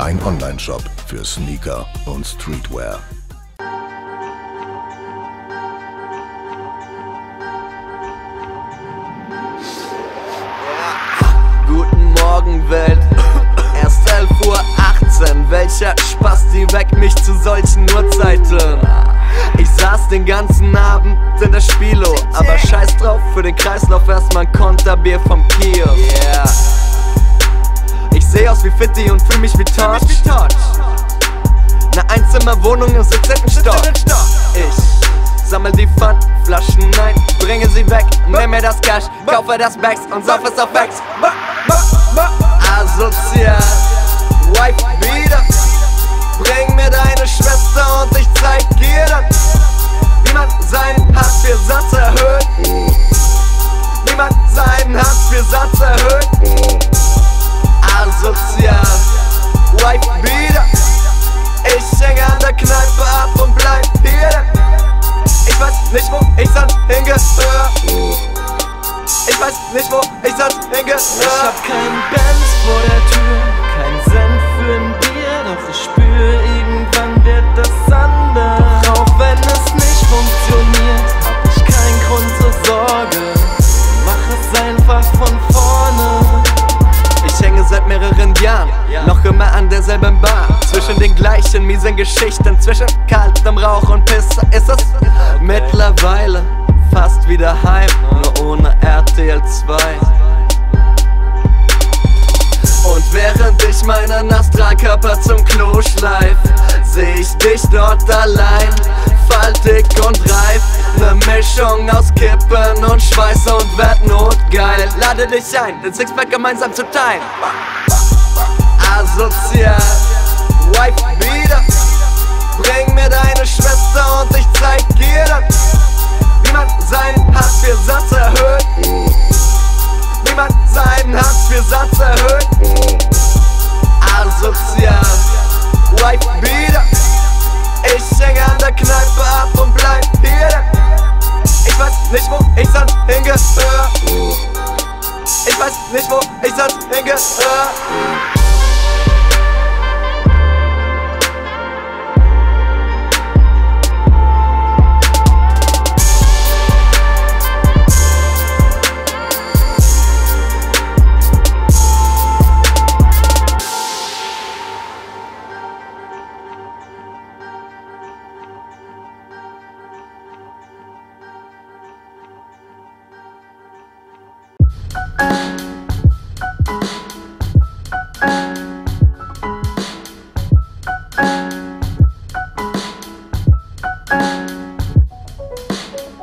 Dein Online-Shop für Sneaker und Streetwear. Guten Morgen, Welt. Erst 11:18 Uhr. Welcher Spasti weckt mich zu solchen Uhrzeiten? Ich saß den ganzen Abend in der Spielo, aber scheiß drauf, für den Kreislauf erstmal ein Konterbier vom Kiosk. Yeah. Ich seh aus wie Fitti und fühl mich wie Torch. Ne Einzimmerwohnung im 17. Stock. Ich sammel die Pfandflaschen ein, bringe sie weg, nimm mir das Cash, kaufe das Bags und sauf es auf Bags. Asozial, wipe wieder. Bring mir deine Schwester und ich zeig dir dann, wie man seinen Hartz-IV-Satz erhöht. Wie man seinen Hartz-IV-Satz erhöht. Asozial, wipe wieder. Ich häng an der Kneipe ab und bleib hier dann. Ich weiß nicht, wo ich sonst hingehör. Ich weiß nicht, wo ich sonst hingehör. Ich hab keinen Benz vor der Tür, kein Cent für ein Bier, doch ich spür, irgendwann wird das anders. Doch auch wenn es nicht funktioniert, hab ich keinen Grund zur Sorge. Mach es einfach von vorne. Ich hänge seit mehreren Jahren, noch immer an derselben Bar. Zwischen den gleichen miesen Geschichten, zwischen kaltem Rauch und Pisse ist es mittlerweile fast wieder heim, nur ohne RTL 2. Und während ich meinen Astralkörper zum Klo schleif, seh ich dich dort allein, faltig und reif. Ne Mischung aus Kippen und Schweiß und werd notgeil. Lade dich ein, den Sixpack gemeinsam zu teilen. Asozial, wipe wieder. Bring mir deine Schwester und ich zeig dir dann, wie man seinen Hartz-IV-Satz erhöht. Wie man seinen Hartz-IV-Satz erhöht. Asozial, wipe wieder. Ich häng an der Kneipe ab und bleib hier dann. Ich weiß nicht, wo ich sonst hingehör. Ich weiß nicht, wo ich sonst hingehör.